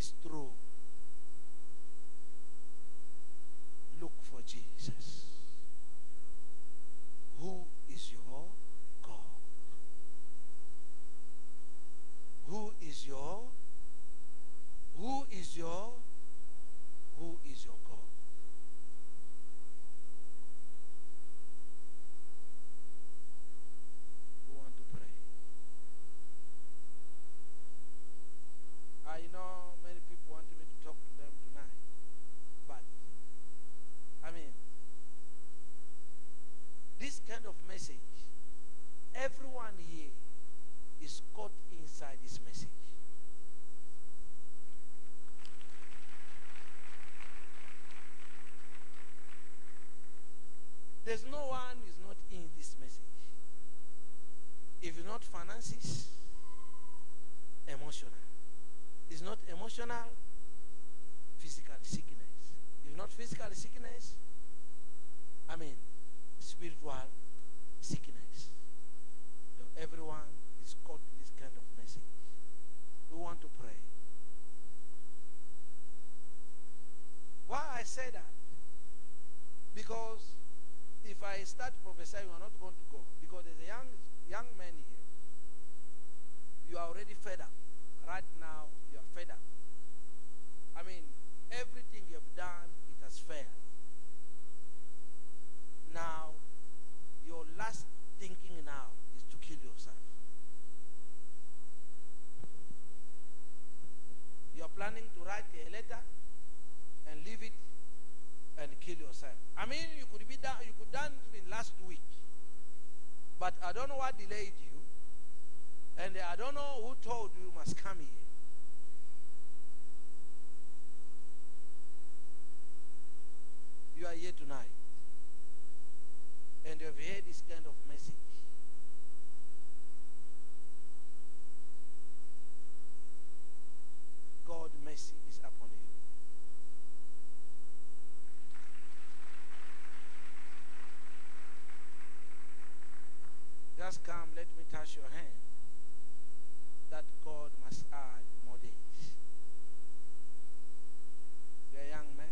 is true, look for Jesus. Who is your God? Who is your God? We want to pray. I know many people want me to talk to them tonight, but I mean, this kind of message, everyone here is caught inside this message. There's no one who is not in this message. If it's not finances, emotional. It's not emotional, physical sickness. If not physical sickness, I mean spiritual sickness. So everyone is caught in this kind of message. We want to pray. Why I say that? Because if I start prophesying, we are not going to go. Because there's a young man here. You are already fed up. Right now, you are fed up. I mean, everything you have done, it has failed. Now, your last thinking now is to kill yourself. You are planning to write a letter and leave it and kill yourself. I mean, you could done it last week, but I don't know what delayed you, and I don't know who told you must come here. You are here tonight, and you have heard this kind of message. God's mercy is upon you. Just come, let me touch your hand. That God must add more days. You're a young man.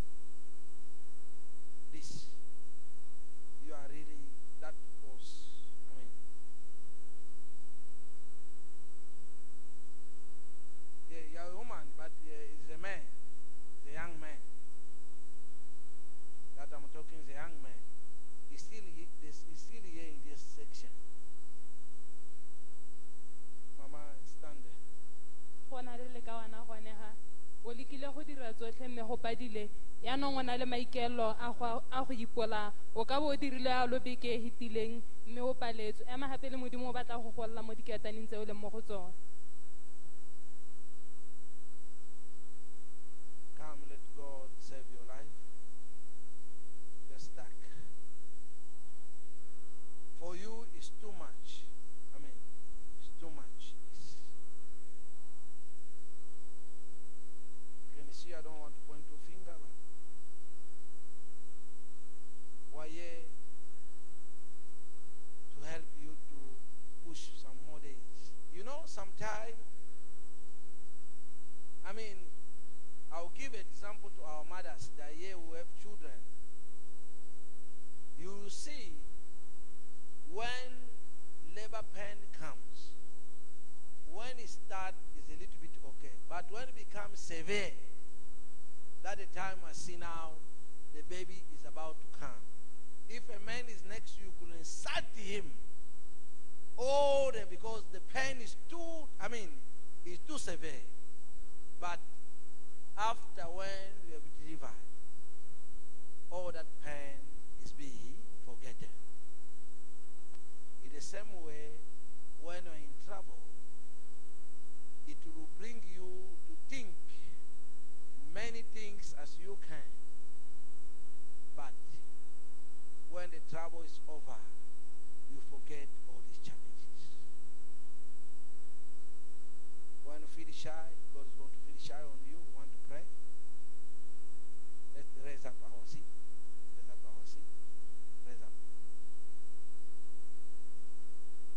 This, you are really, that was, I mean, you're a woman, but he's a man. He's a young man. That I'm talking is a young man. He's still here in this section. Mama, stand there. Gona re le ka wana gone ha o lekile go dira tsotlhe mme go padile ya no ngwana le maikelo a go ipola o ka bo dirile a lo beke hitileng mme o paletso ema hape le modimo o batla go golla mo diketaneng tse o le mo go tsona. Come, let God save your life. You're stuck. For you, it's too much. I mean, it's too much. You can see, I don't want to point to finger, but why here to help you to push some more days. You know, sometimes, I mean, I'll give an example to our mothers that here who have children. You see, when labor pain comes, when it starts, it's a little bit okay. But when it becomes severe, that the time I see now, the baby is about to come. If a man is next to you, you could insult him. Oh, because the pain is too, I mean, it's too severe. But after when you have delivered, all that pain is being forgotten. In the same way, when you're in trouble, it will bring you to think many things as you can. But when the trouble is over, you forget all these challenges. When you feel shy, God is going to feel shy on you. Want to pray? Let's raise up our seat. Raise up our seat. Raise up.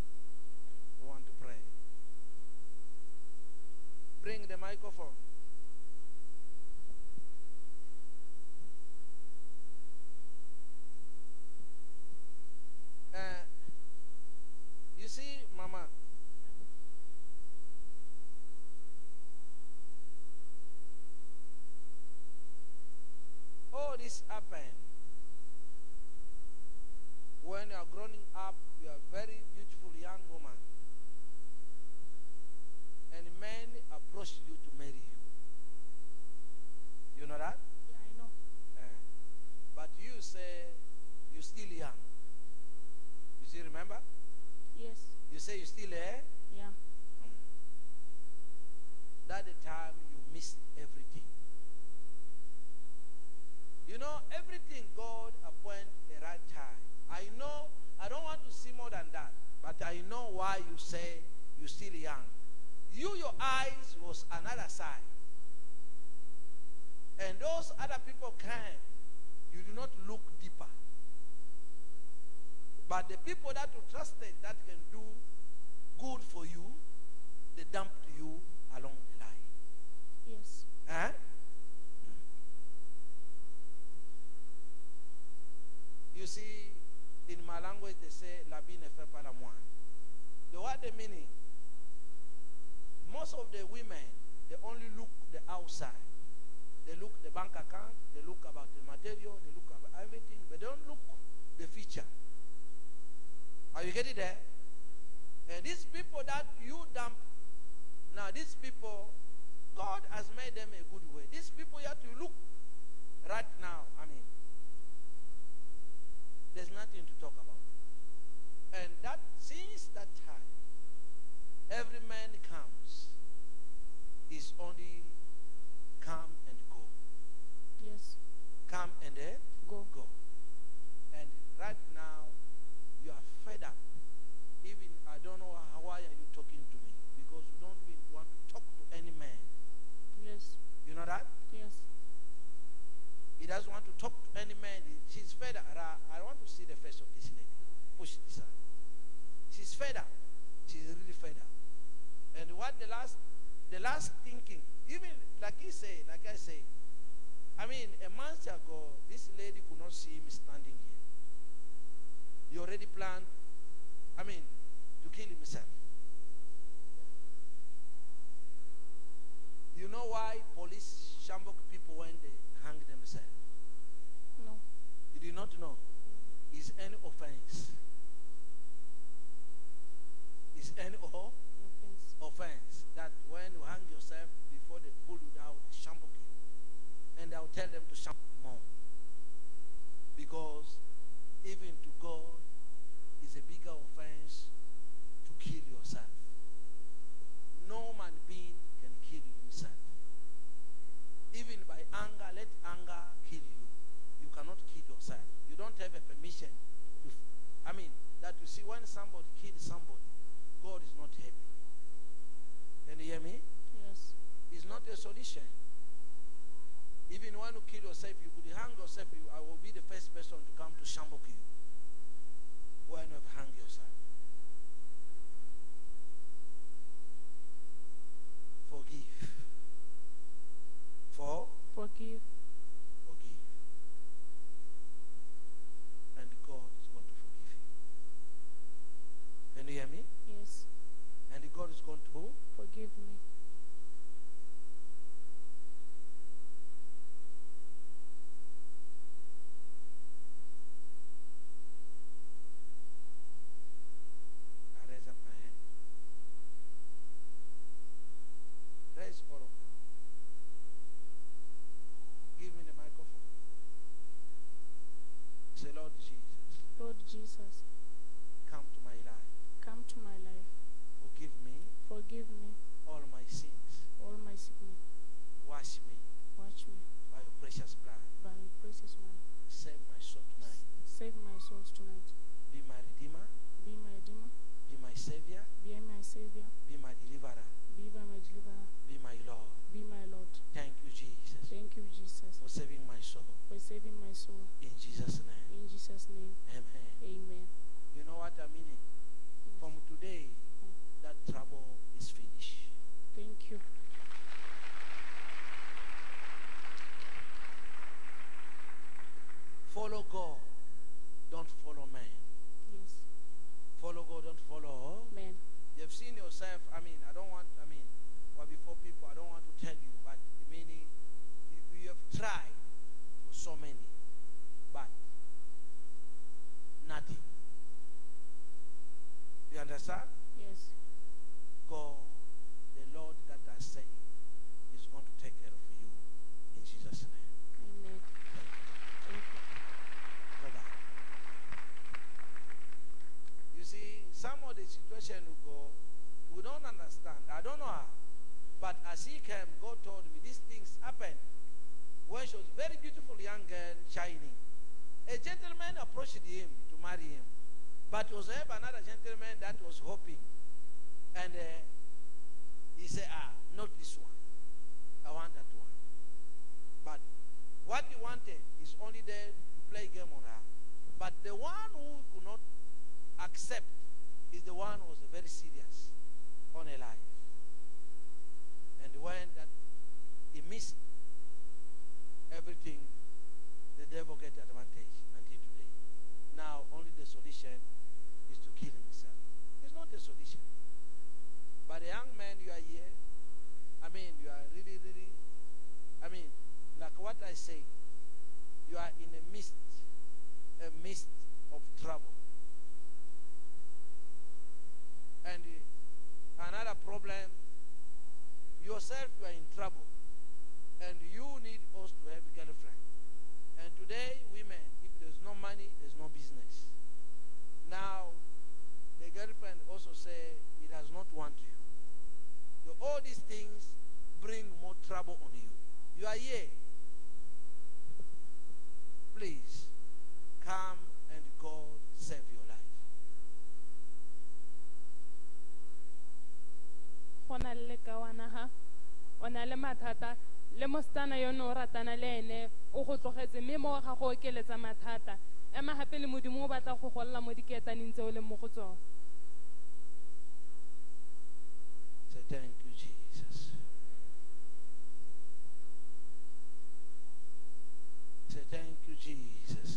We want to pray. Bring the microphone. always happen when you are growing up, you are a very beautiful young woman, and men approach you to marry you. You know that? Yeah, I know. But you say you're still young. You still remember? Yes. You say you're still there? Yeah. That the time you missed everything. You know, everything God appoint the right time. I know, I don't want to see more than that, but I know why you say you're still young. Your eyes was another side. And those other people came, you do not look deeper. But the people that you trusted that can do good for you, they dumped you along the line. Yes. Huh? You see, in my language they say, la vie ne fait pas la moine. The what the meaning? Most of the women, they only look the outside. They look the bank account, they look about the material, they look about everything, but they don't look the future. Are you getting there? And these people that you dump, now these people, God has made them a good way. These people you have to look right now. I mean, there's nothing to talk about. And that since that time, every man comes, is only come and go. Yes. Come and Go. go. And right now, you are fed up. Even I don't know why are you talking to me, because you don't even want to talk to any man. Yes. You know that? Yes. He doesn't want to talk to any man. She's fed up. I want to see the face of this lady. Push this out. She's fed up. She's really fed up. And what the last thinking, even like I say, I mean, a month ago, this lady could not see me standing here. You already planned, I mean, to kill himself. You know why police Shambok people when they hang themselves? No. You do not know. Is any offense. Is any Offense. offense that when you hang yourself before they pull you down, they Shambok you. And I'll tell them to Shambok more. Because even to God is a bigger offense to kill yourself. No man being can kill himself. Even by anger, let anger kill you. You cannot kill yourself. You don't have a permission to, that you see when somebody kills somebody, God is not happy. Can you hear me? Yes. It's not a solution. Even when you kill yourself, you could hang yourself. I will be the first person to come to Shambok you when you have hung yourself. Forgive. Forgive. Forgive. And God is going to forgive you. Can you hear me? Yes. And God is going to Forgive me. as he came, God told me these things happened when she was a very beautiful young girl, shining. A gentleman approached him to marry him. But was there another gentleman that was hoping. And he said, not this one. I want that one. But what he wanted is only there to play game on her. But the one who could not accept is the one who was very serious on her life. And when that he missed everything, the devil get advantage until today. Now only the solution is to kill himself. It's not a solution. But a young man, you are here. I mean, you are really, really, I mean, like what I say, you are in a mist of trouble. And another problem, yourself you are in trouble. And you need us to have a girlfriend. And today, women, if there's no money, there's no business. Now, the girlfriend also say he does not want you. So all these things bring more trouble on you. You are here. Please, come and God save your life. Gona le kawana ha. Ona le mathata le mostana yo no ratana le ene o go tlogetse mme mo ga go okeletsa mathata. Ema hape le modimo o batla go golla mo diketaneng tse o le mo go tsona. Say thank you, Jesus. Say thank you, Jesus.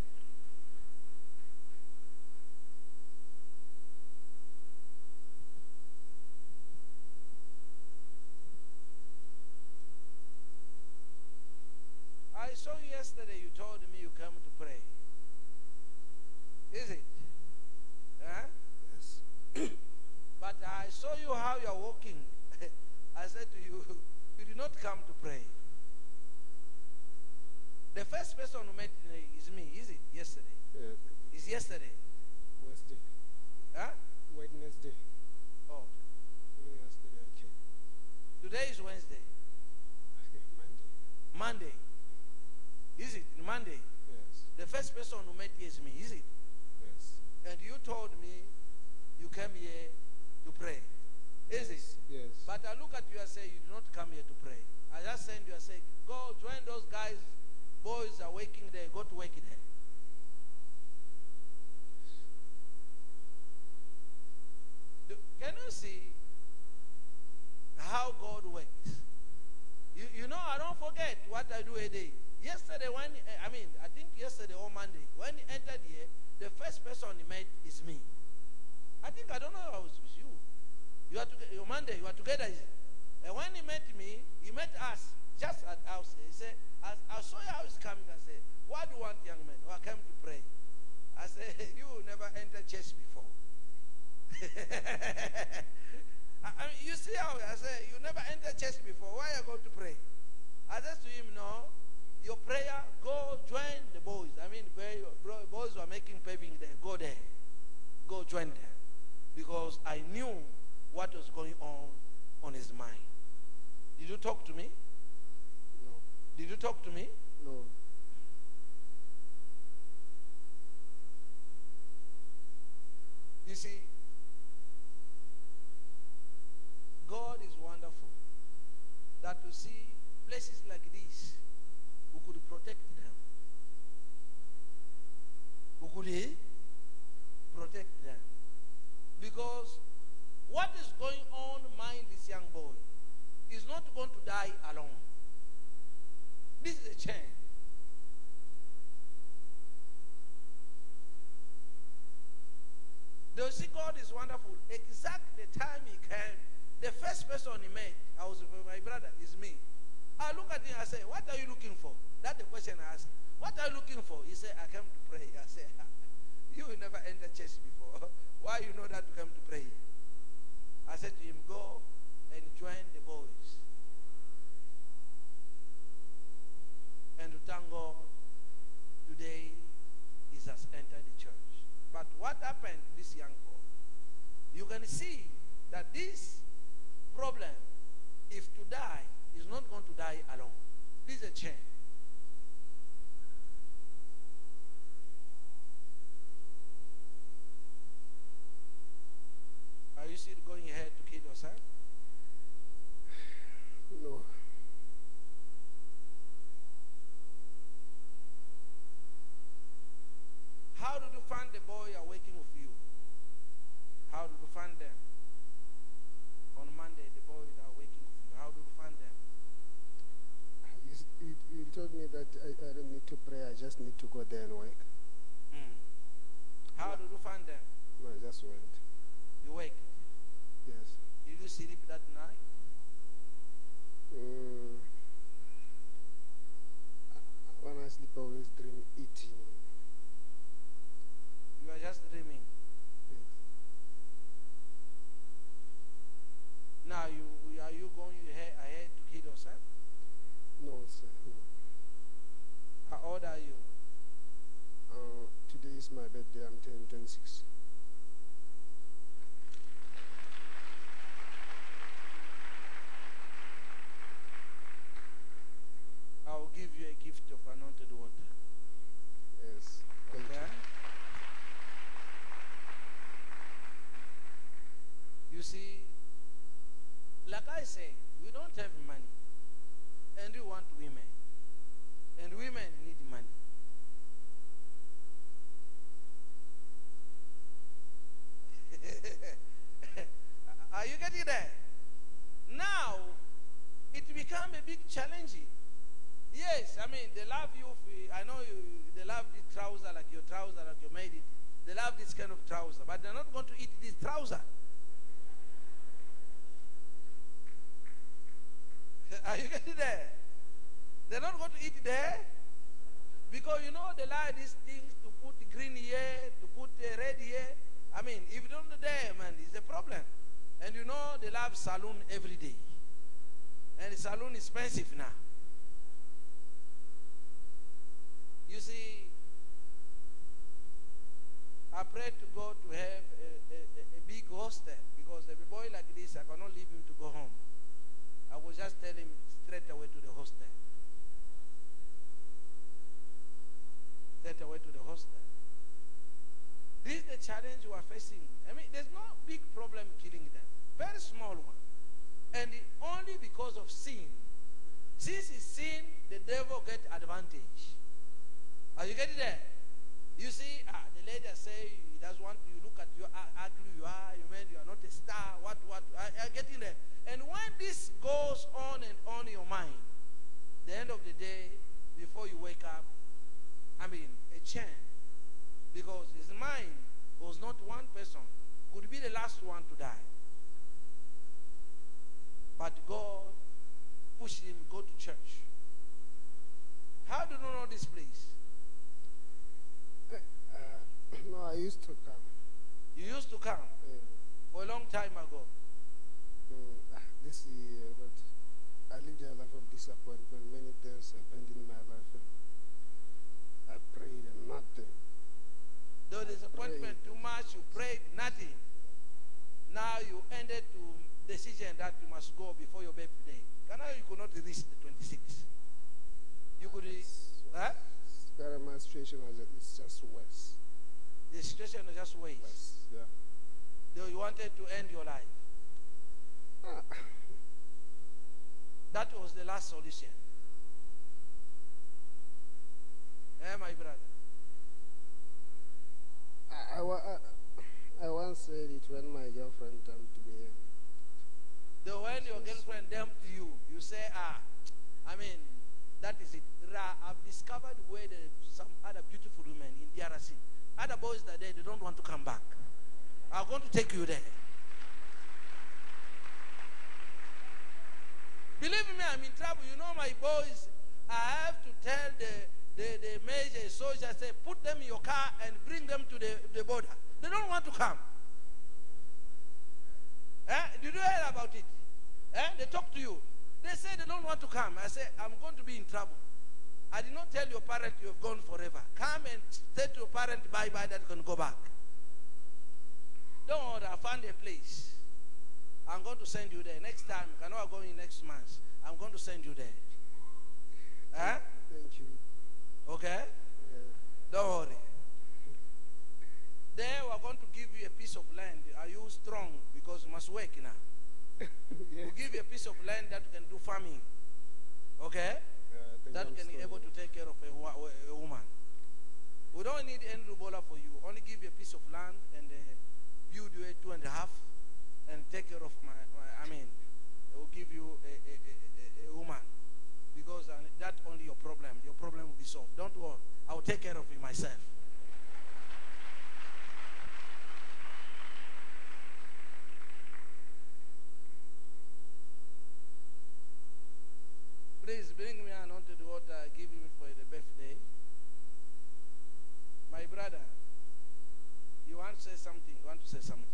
I saw you yesterday, you told me you come to pray. Is it? Huh? Yes. But I saw you how you are walking. I said to you, you did not come to pray. The first person who met is me, is it? Yesterday. It's yesterday. Wednesday. Huh? Wednesday. Oh. Only yesterday I came. Today is Wednesday. Monday. Monday. Is it? Monday. Yes. The first person who met here is me, is it? Yes. And you told me you came here to pray. Is it? Yes. But I look at you and say, you do not come here to pray. I just send you and say, go join those guys, boys are working there, go to work there. Can you see how God works? You know, I don't forget what I do a day. Yesterday, I think yesterday or Monday, when he entered here, the first person he met is me. I don't know how it was with you. You are together, Monday, you are together, is it? And when he met me, he met us just at house. He said, I saw you how he's coming. I said, what do you want, young man? Oh, I came to pray. I said, you never entered church before. You see how I say, you never entered church before. Why are you going to pray? I said to him, no, your prayer, go join the boys. I mean, boys who are making paving there. Go there. Go join them. Because I knew what was going on his mind. Did you talk to me? No. Did you talk to me? No. You see, God is wonderful. That to see places like this, who could protect them. Who could he protect them? Because what is going on mind this young boy is not going to die alone. This is a chain. They see God is wonderful. Exactly the time he came, the first person he met, I was with my brother, is me. I look at him, I say, what are you looking for? That's the question I asked. What are you looking for? He said, I came to pray. I said, you never entered church before. Why you know that to come to pray? I said to him, go and join the boys. And to thank God, today he has entered the church. But what happened to this young boy? You can see that this problem, if today die alone. This is a chain. Are you still going ahead to kill yourself? No. How did you find the boy awaking with you? How did you find them? On Monday, the boy that awaking with you. How did you find them? You told me that I don't need to pray, I just need to go there and work. How did you find them? No, I just went. You wake. Yes. Did you sleep that night? When I sleep, I always dream eating. You are just dreaming. Yes. Now are you going ahead to kill yourself? No, sir. No. How old are you? Today is my birthday. I'm turning 26. I will give you a gift of anointed water. Yes. Thank Okay? You see, like I say, we don't have money. And we want women. And women need money. Are you getting there? Now, it become a big challenge. Yes, I mean, they love you. I know they love this trouser like your trouser, like you made it. They love this kind of trouser, but they're not going to eat this trouser. Are you getting there? They're not going to eat there because you know they like these things to put green here, to put red here. I mean, if you don't do there, man, it's a problem. And you know they love saloon every day, and the saloon is expensive now. You see, I pray to God to have a big hostel because a boy like this, I cannot leave him to go home. I will just tell him straight away to the hostel. Straight away to the hostel. This is the challenge we are facing. I mean, there's no big problem killing them. Very small one. And only because of sin. Since it's sin, the devil get advantage. Are you getting there? You see, the lady say he doesn't want you look at you ugly you are, you mean you are not a star, what, I get in there. And when this goes on and on in your mind, the end of the day, before you wake up, I mean, a chain. Because his mind was not one person, could be the last one to die. But God pushed him go to church. How do you know this place? No, I used to come. You used to come for a long time ago. This year, but I lived a life of disappointment. Many things happened in my life. I prayed and nothing. The disappointment too much, you prayed nothing. Now you ended to decision that you must go before your birthday. Now you could not reach the 26th. You could, My situation was it's just worse. the situation was just worse. Worse, yeah. Though you wanted to end your life. That was the last solution. My brother. I once said it when my girlfriend dumped me. Though when your girlfriend dumped you, you say, I mean, that is it. I've discovered where there's some other beautiful women in DRC. Other boys that they don't want to come back. I'm going to take you there. Believe me, I'm in trouble. You know my boys, I have to tell the major soldier, say, put them in your car and bring them to the border. They don't want to come. Did you hear about it? They talk to you. They say they don't want to come. I say, I'm going to be in trouble. I did not tell your parent you have gone forever. Come and say to your parent bye-bye that you can go back. Don't worry, I found a place. I'm going to send you there. Next time, I know I'm going next month. I'm going to send you there. Huh? Thank you. Okay? Yeah. Don't worry. There we are going to give you a piece of land. Are you strong? Because you must work now. Yes. We'll give you a piece of land that you can do farming. Okay? Thank That you. can be able to take care of a woman. We don't need any rubola for you. Only give you a piece of land and build you a 2.5 and take care of it will give you a woman. Because that's only your problem. Your problem will be solved. Don't worry. I will take care of it myself. Please bring me an onto the water. Give him for the birthday. My brother, you want to say something? You want to say something?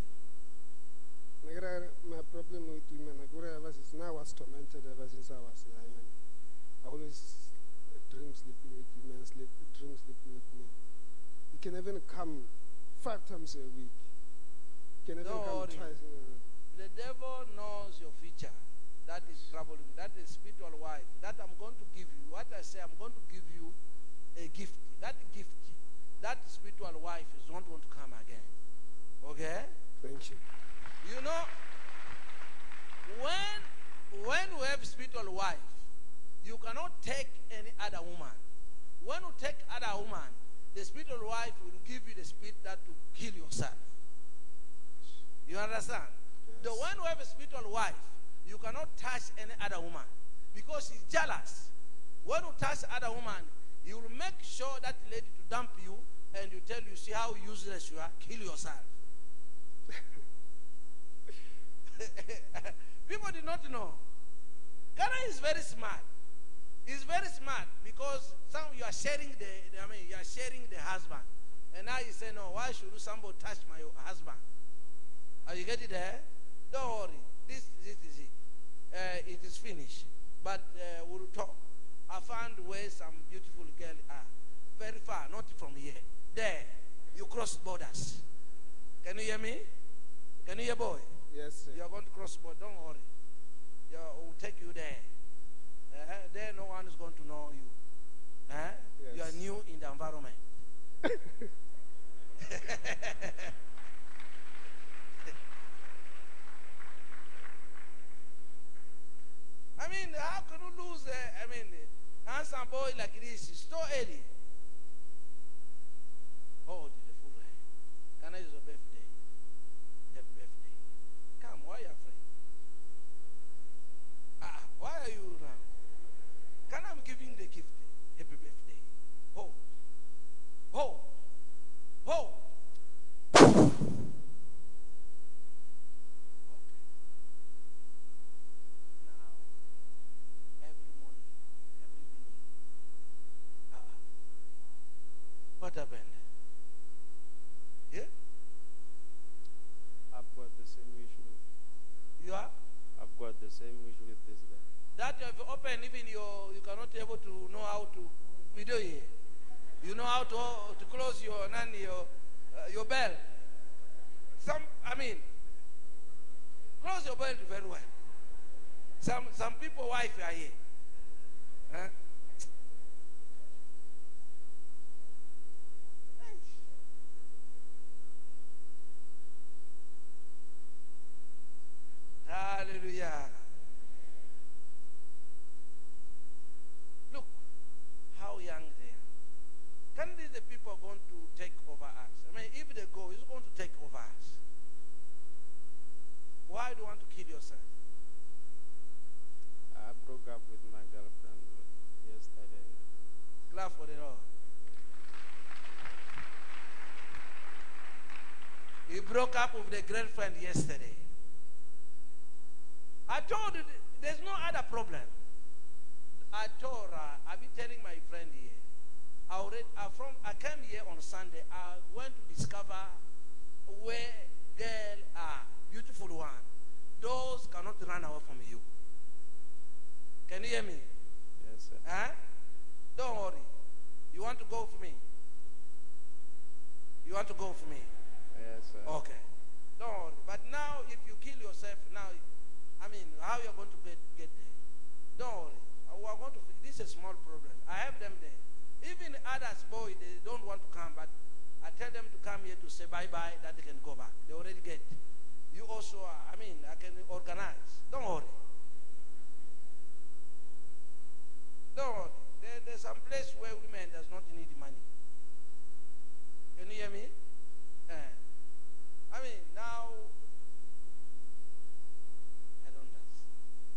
My problem with women, ever since I was tormented ever since I was young. I always dream sleeping with women, dream sleeping with men. You can even come 5 times a week. You can even Don't come worry. twice. The devil knows your future. That is troubling. That is spiritual wife. That I'm going to give you. What I say, I'm going to give you a gift. That gift, that spiritual wife is not going to come again. Okay? Thank you. You know, when you have spiritual wife, you cannot take any other woman. When you take other woman, the spiritual wife will give you the spirit that to kill yourself. You understand? Yes. So when you have a spiritual wife, you cannot touch any other woman because she's jealous. When you touch other woman, he will make sure that lady to dump you and you tell you, see how useless you are, kill yourself. People did not know. Ghana is very smart. He's very smart because you are sharing you are sharing the husband. And now you say, no, why should somebody touch my husband? Are you getting there? Don't worry. This is it. It is finished. But we'll talk. I found where some beautiful girls are. Very far, not from here. There. You cross borders. Can you hear me? Can you hear, boy? Yes, sir. You are going to cross border. Don't worry. We'll take you there. There no one is going to know you. Yes. You are new in the environment. I mean, how can you lose handsome boy like this? It's so early. Oh, the full hair. Can I use your birthday? Happy birthday. Come, why are you afraid? Why are you now? Can I give you the gift? Happy birthday. Hold. Hold. Hold. Okay. Now, every morning, every evening. What happened? Yeah? I've got the same issue. You are? I've got the same issue with this guy. That you have opened, even you cannot be able to know how to video here. You know how to close your bell. Close your bell very well. Some people wife are here. Huh? Hallelujah. Look how young they are. Can these people going to take over us? If they go, it's going to take over us. Why do you want to kill yourself? I broke up with my girlfriend yesterday. Clap for the Lord. He broke up with the girlfriend yesterday. I told you there's no other problem. I told her, I've been telling my friend here. I came here on Sunday. I went to discover where girls are. Beautiful one. Those cannot run away from you. Can you hear me? Yes, sir. Don't worry. You want to go for me? You want to go for me? Yes, sir. Okay. Don't worry. But now, if you kill yourself, now, how you're going to get there? Don't worry. We are going to. This This is a small problem. I have them there. Even others, boy, they don't want to come, but I tell them to come here to say bye-bye, that they can go back. They already get. You also are, I can organize. Don't worry. Don't worry. There's some place where women does not need money. Can you hear me? Now, I don't understand.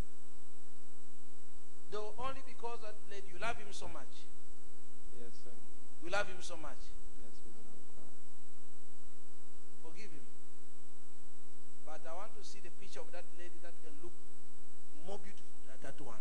Though only because that lady, you love him so much. Yes, sir. You love him so much. Yes, man of God. Forgive him. But I want to see the picture of that lady that can look more beautiful than that one.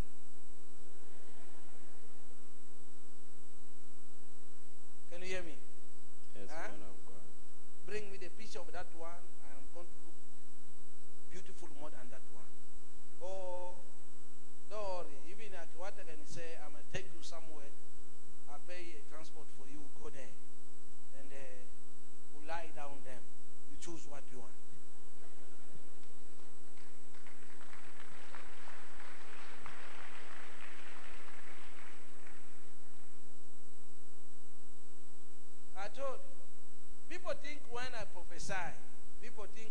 Can you hear me? Yes, Huh? man of God. Bring me the picture of that one. I am going to look beautiful more than that one. Oh, don't worry. Even at what I can say, I'm going to take you somewhere. I'll pay a transport for you. Go there. And we'll lie down them. You choose what you want. I told you. People think when I prophesy, people think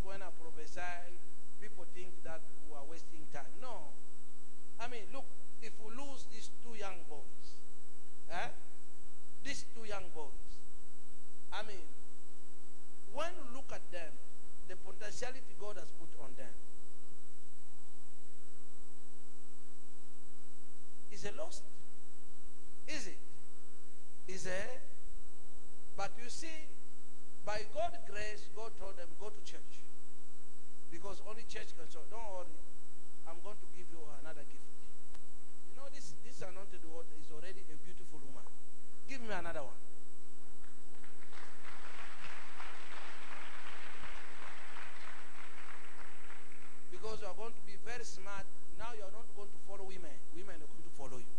that we are wasting time. No. Look, if we lose these two young boys, when you look at them, the potentiality God has put on them is a lost. Is it? But you see, by God's grace, God told them, go to church. Because only church can solve. Don't worry. I'm going to give you another gift. You know, this anointed water is already a beautiful woman. Give me another one. Because you are going to be very smart. Now you are not going to follow women. Women are going to follow you.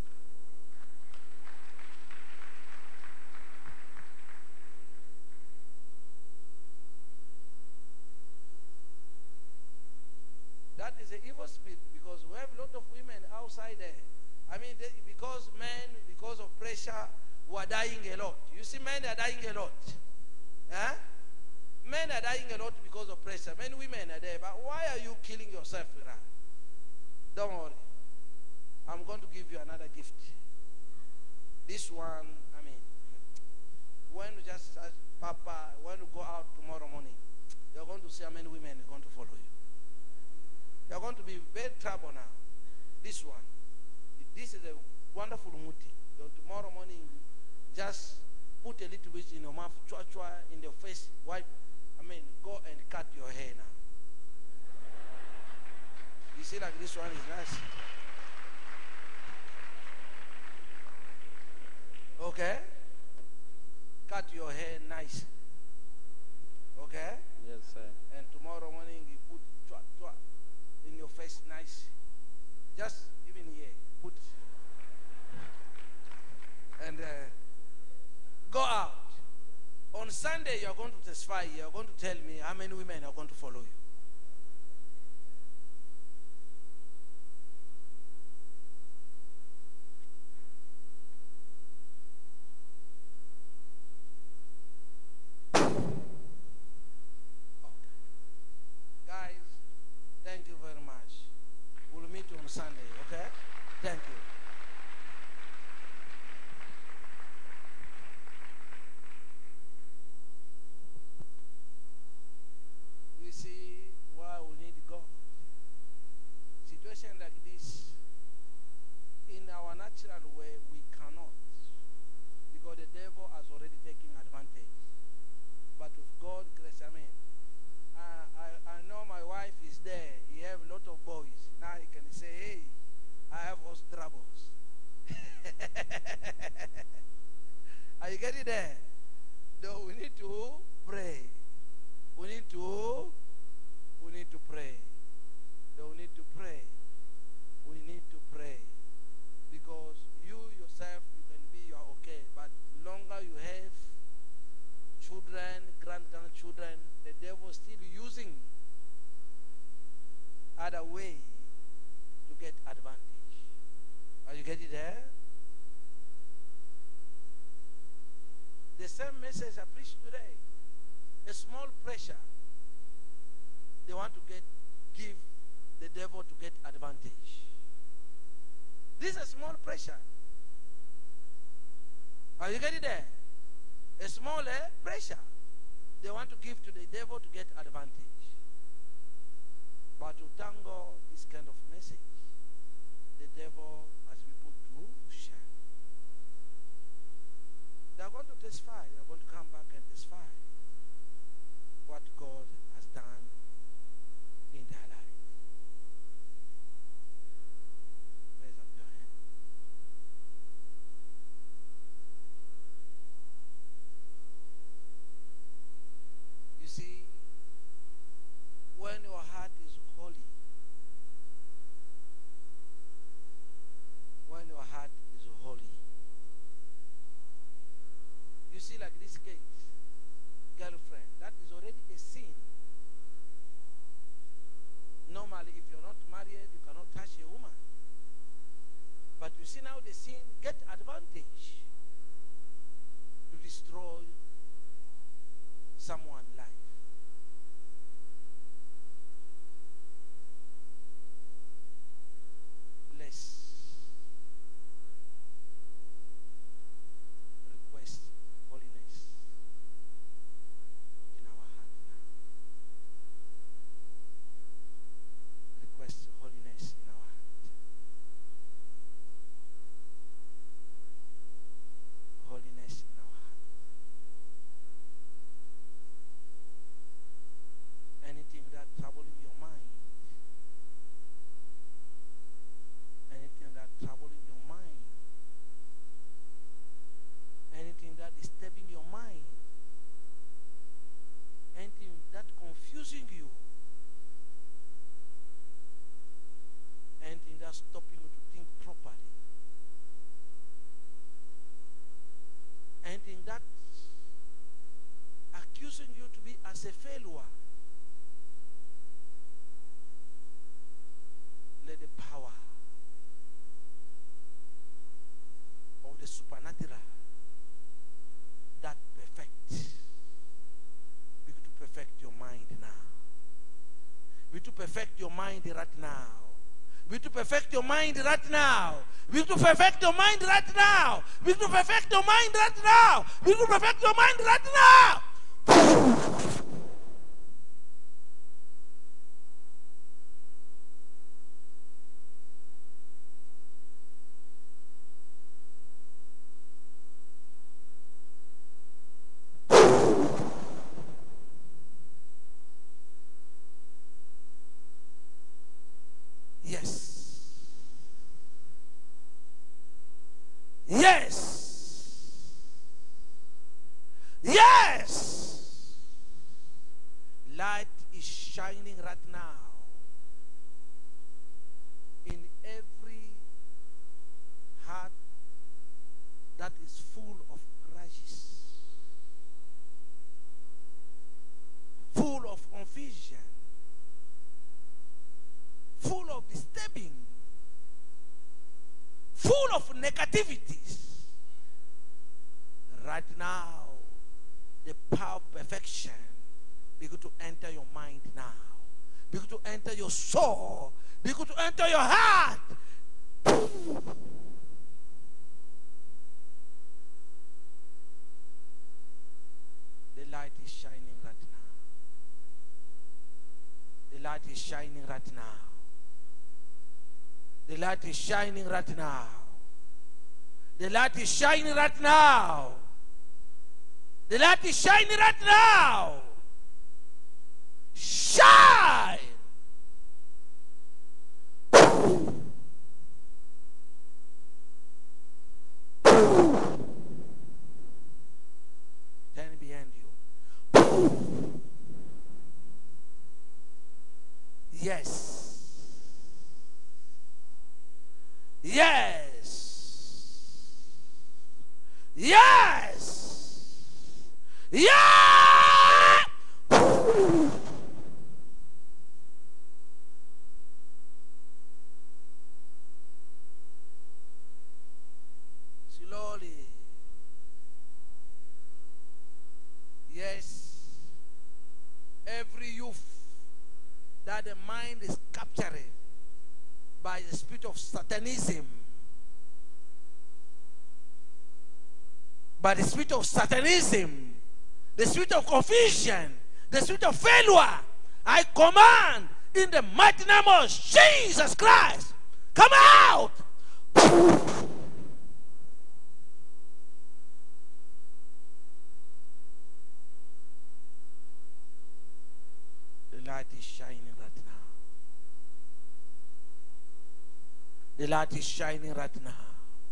That is an evil spirit, because we have a lot of women outside there. Because men, because of pressure, who are dying a lot. You see, men are dying a lot. Men are dying a lot because of pressure. Many women are there. But why are you killing yourself, Iran? Don't worry. I'm going to give you another gift. This one, when you just ask Papa, when you go out tomorrow morning, you're going to see how many women are going to follow you. You're going to be very trouble now. This one. This is a wonderful muti. So tomorrow morning, just put a little bit in your mouth, chua in the face, wipe. Go and cut your hair now. You see, like this one is nice. Okay? Cut your hair nice. Okay? Yes, sir. And tomorrow morning you put chua in your face nice. Just even here, put. And go out. On Sunday you are going to testify. You are going to tell me how many women are going to follow you. Guys, thank you very much. We'll meet on Sunday, okay? Thank you. You see why we need God. Situation like this, in our natural way, we cannot. Because the devil has already taken advantage. But with God's grace, I know my wife is there. He have a lot of boys. Now he can say, hey, I have those troubles. Are you getting there? No, we need to pray. We need to pray. No, we need to pray. We need to pray. Because you yourself, you can be, you are okay. But longer you have children, grandchildren, the devil is still using other way to get advantage. Are you getting there? message I preached today. A small pressure. They want to give the devil to get advantage. This is a small pressure. Are you getting there? A small pressure. They want to give to the devil to get advantage. But to thank God, this kind of message, the devil has people to share. They are going to testify. They are going to come back and testify what God has done in their life. Raise up your hand. You see, when your heart is holy, when your heart is holy, you see, like this case, girlfriend, that is already a sin. Normally, if you're not married, you cannot touch a woman. But you see now the sin get advantage to destroy someone's life. Let's request holiness in our heart now. Request holiness in our heart. Holiness in our heart. Anything that troubling your mind, anything that troubling your mind, anything that disturbing your mind, anything that confusing you, anything that's stopping you to think properly, anything that accusing you to be as a failure, let the power of the supernatural that begin to perfect your mind now. Begin to perfect your mind right now. Begin to perfect your mind right now. Begin to perfect your mind right now. Begin to perfect your mind right now. Begin to perfect your mind right now. Yes. Yes. Yes. Light is shining right now in every heart that is full of grudges, full of confusion, full of disturbing, full of negativities. Right now, the power of perfection begin to enter your mind now. Begin to enter your soul. Begin to enter your heart. The light is shining right now. The light is shining right now. The light is shining right now. The light is shining right now. The light is shining right now. Shine. Turn behind you. Yes. Yes. Yes. Yeah. Slowly. that the mind is captured by the spirit of Satanism. By the spirit of Satanism, the spirit of confusion, the spirit of failure, I command in the mighty name of Jesus Christ, come out! The light is shining right now. The light is shining right now.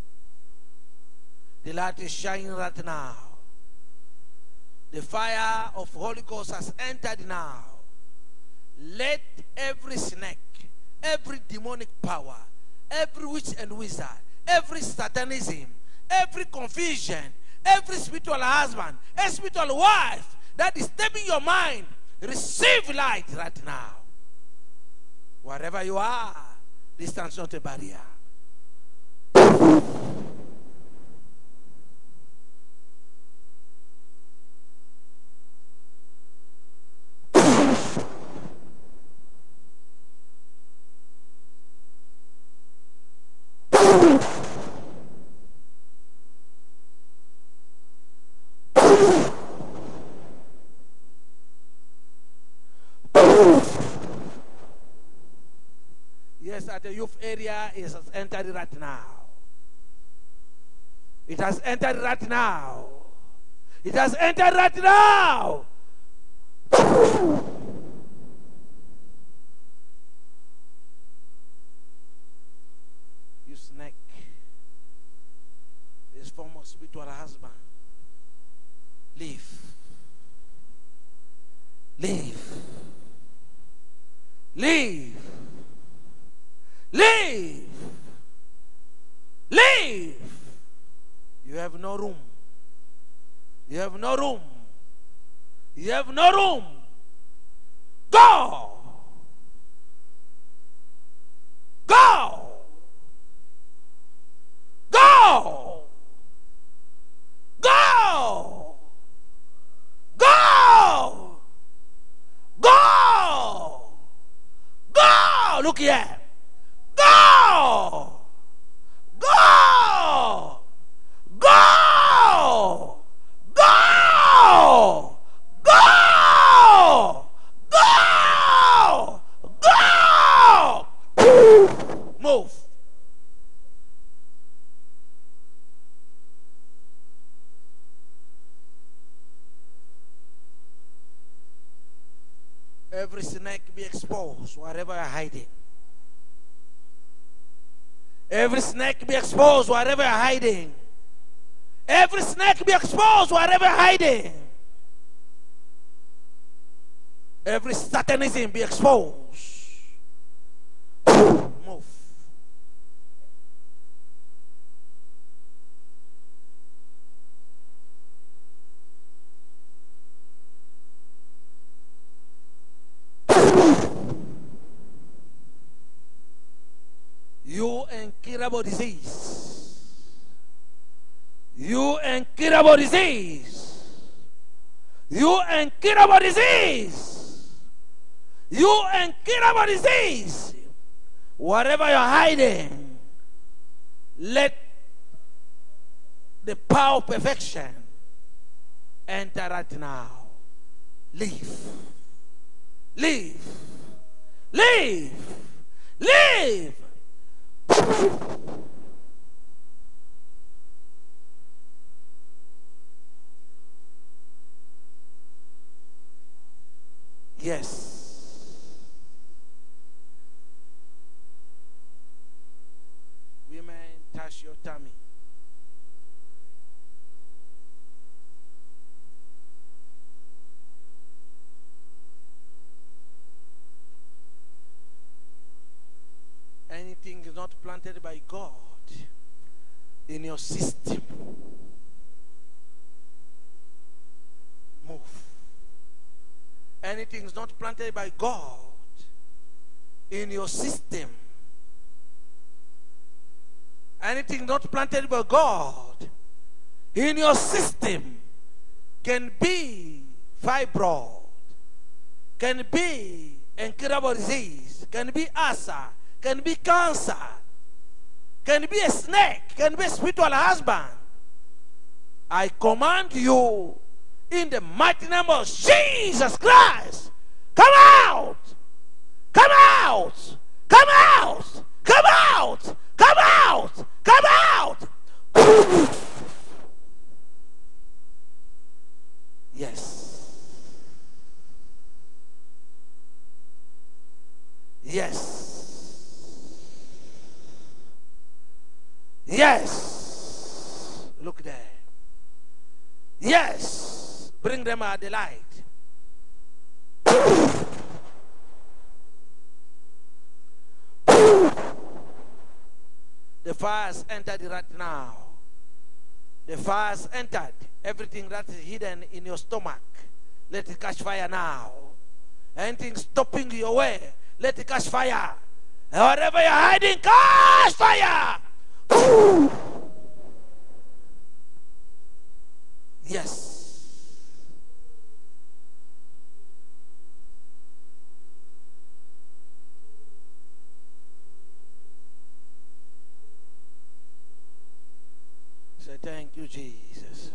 The light is shining right now. The fire of Holy Ghost has entered now. Let every snake, every demonic power, every witch and wizard, every satanism, every confusion, every spiritual husband, every spiritual wife that is disturbing your mind, receive light right now. Wherever you are, distance not a barrier. Yes, at the youth area, it has entered right now. It has entered right now. It has entered right now. You snake, this form of spiritual husband, leave. Leave. Leave. Leave. Leave. You have no room. You have no room. You have no room. Go. Go. Go. Go. Go. Go. Go. Look here. Go. Go. Go. Go. Go. Go. Go. Move. Every snake be exposed wherever you're hiding. Every snake be exposed wherever you're hiding. Every snake be exposed wherever you're hiding. Every satanism be exposed. Move. You incurable disease. You incurable disease. You incurable disease. You incurable disease. Wherever you're hiding, let the power of perfection enter right now. Leave. Leave. Leave. Leave. Yes. Women, touch your tummy. Anything is not planted by God in your system, move. Anything is not planted by God in your system, anything not planted by God in your system can be fibroid, can be incurable disease, can be ulcer, can be cancer, can be a snake, can be a spiritual husband. I command you in the mighty name of Jesus Christ, come out! Come out! Come out! Come out! Come out! Come out! Yes. Yes. Yes. Look there. Yes. Bring them out the light. The fire has entered right now. The fire has entered. Everything that is hidden in your stomach, let it catch fire now. Anything stopping your way, let it catch fire. Wherever you're hiding, catch fire. Yes. Say thank you, Jesus.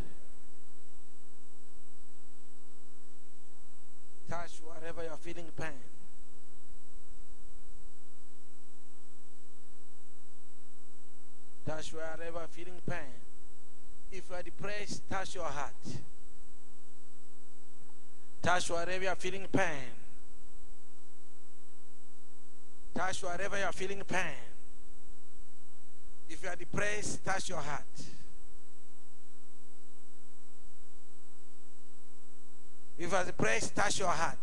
Touch wherever you're feeling pain. Touch wherever you're feeling pain. If you are depressed, touch your heart. Touch wherever you're feeling pain. Touch wherever you're feeling pain. If you are depressed, touch your heart. If you are depressed, touch your heart.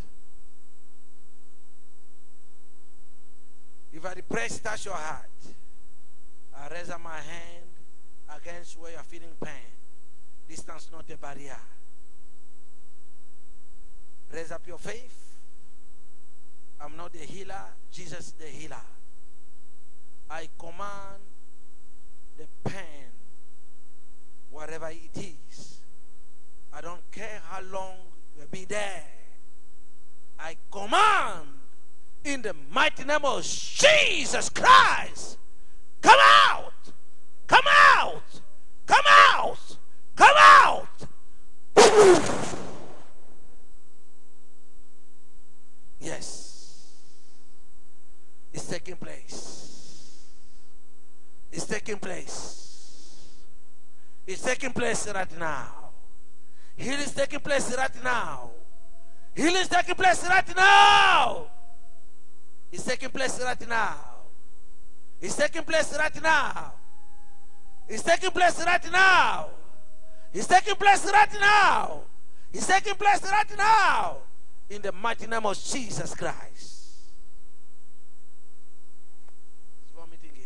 If you are depressed, touch your heart. I raise up my hand against where you are feeling pain. Distance not a barrier. Raise up your faith. I'm not the healer, Jesus the healer. I command the pain, wherever it is. I don't care how long you'll be there. I command in the mighty name of Jesus Christ, come out! Come out! Come out! Come out! Yes. It's taking place. It's taking place. It's taking place right now. Healing is taking place right now. Healing is taking place right now. It's taking place right now. It's taking place right now. It's taking place right now. It's taking place right now. It's taking place right now. In the mighty name of Jesus Christ. He's vomiting here.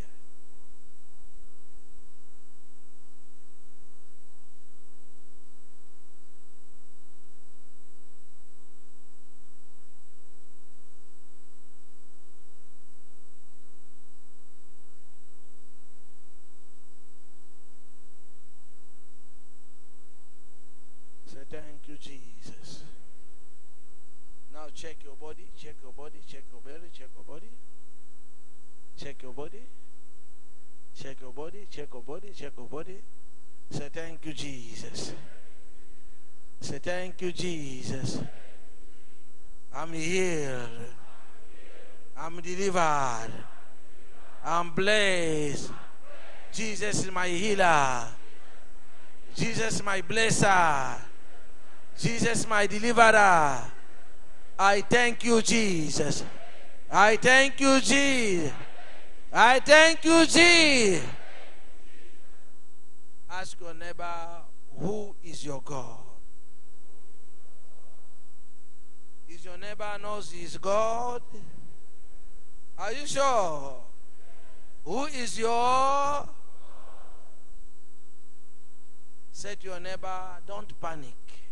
Say thank you, Jesus. Now check your body, check your body, check your belly, check your body. Check your body. Check your body, check your body, check your body. Say thank you, Jesus. Say thank you, Jesus. I'm healed. I'm delivered. I'm blessed. Jesus is my healer. Jesus is my blesser. Jesus is my deliverer. I thank you, Jesus. I thank you, Jesus. I thank you, Jesus. Ask your neighbor, who is your God? Is your neighbor knows he is God? Are you sure? Who is your? Say to your neighbor, don't panic.